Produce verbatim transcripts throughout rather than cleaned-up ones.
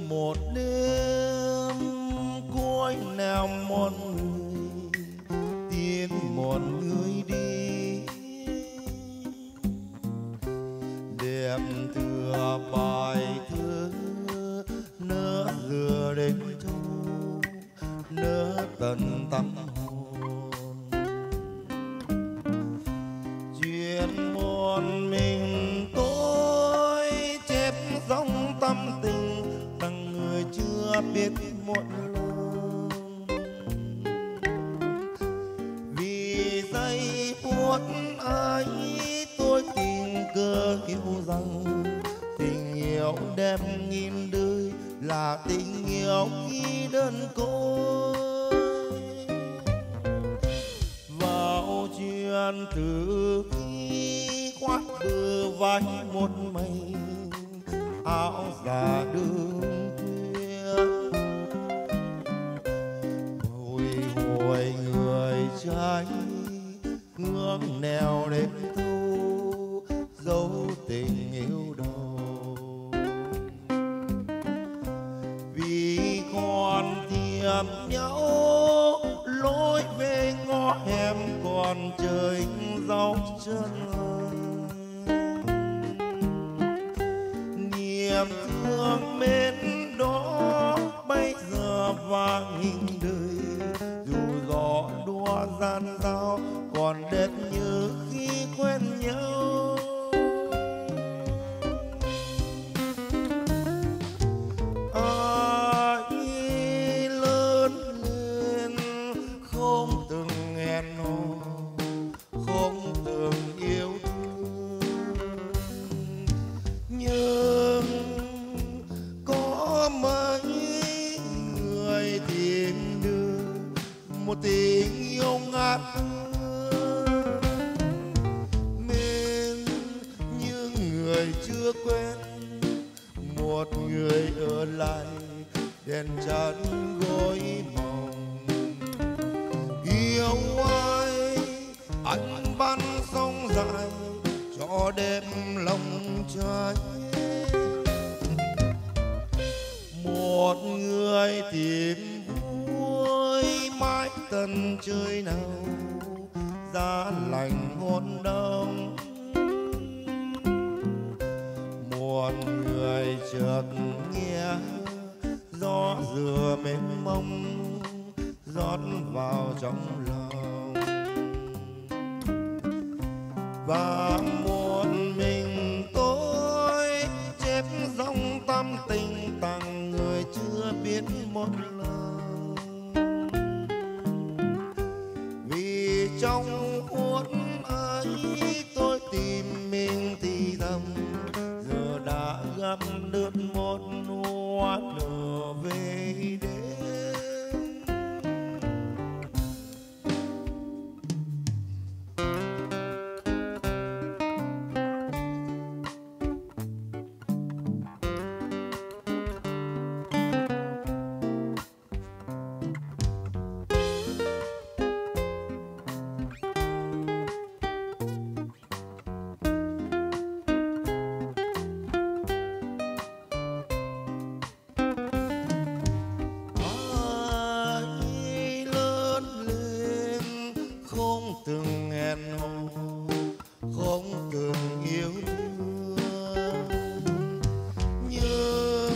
một đêm cuối nào một người tìm một người đi, đẹp thừa bài thơ nỡ lừa đến thu nỡ tận tâm hồn. Chuyện một mình tôi chép dòng tâm tình rằng người chưa biết một lần. Vì giây phút ấy tôi tình cờ hiểu rằng tình yêu đem nghìn đời là tình yêu khi đơn côi. Vào chuyện từ khi khoác bờ vai một mình áo già đường khuya, bồi hồi người trai ngước nẻo đến thu dấu tình yêu đầu. Vì còn tìm nhau lối về ngõ hẻm còn trời dấu chân, niềm thương mến đó bây giờ vang nghìn đời. Dù gió đua gian dao còn đẹp như khi quen nhau. Ai lớn lên không từng hẹn hò, không từng yêu thương, nhưng có mấy người tìm được một tình yêu ngát hương. Nên những người chưa quen một người ở lại đèn chắn gối mộng. Yêu ai anh bắn sông dài cho đêm lòng trai. Một người tìm vui mãi tận trời nào giá lạnh hôn đông. Một người chợt nghe gió dừa mênh mông rót vào trong lòng. Và một mình tôi chép dòng tâm tình tặng người chưa biết một lần. Vì trong phút ấy tôi tìm mình thì thầm, giờ đã gặp được một hoa nở về đêm. Từng hẹn hò không từng yêu thương, nhưng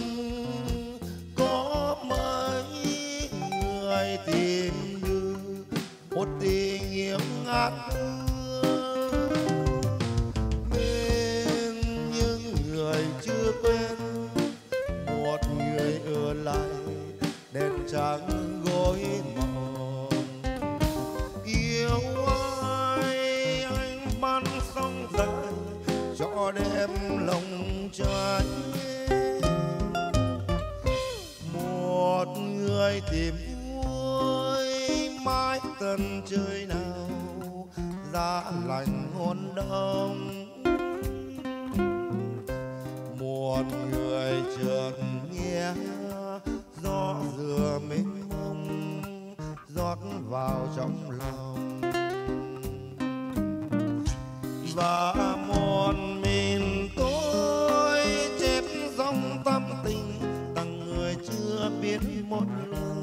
có mấy người tìm được một tình yêu ngát hương. Nên những người chưa quen một người ở lại đèn trắng gối mộng. Yêu ai anh bắn sông dài cho đêm lòng trai. Một người tìm vui mãi tận trời nào giá lạnh hôn đông. Một người chợt nghe gió dừa mênh mông rót vào trong lòng. Và một mình tôi chép dòng tâm tình tặng người một lời